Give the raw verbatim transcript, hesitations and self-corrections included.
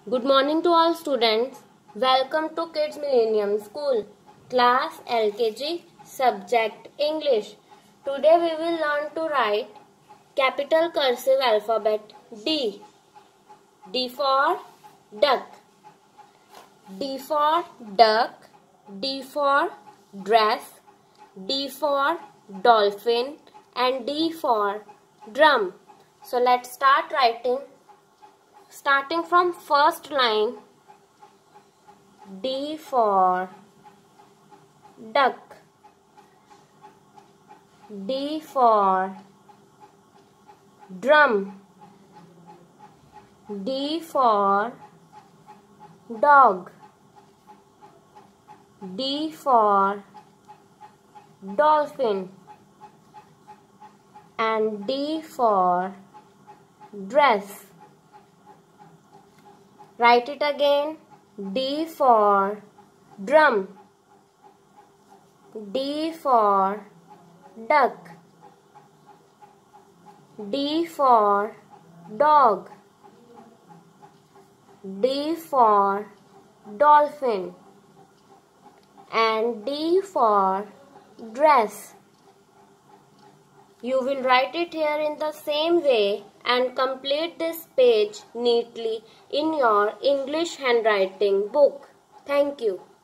Good morning to all students. Welcome to Kids Millennium School, class L K G, subject English. Today we will learn to write capital cursive alphabet D. D for duck. D for duck. D for dress. D for dolphin. And D for drum. So let's start writing. Starting from first line, D for duck, D for drum, D for dog, D for dolphin, and D for dress. Write it again. D for drum, D for duck, D for dog, D for dolphin, and D for dress. You will write it here in the same way and complete this page neatly in your English handwriting book. Thank you.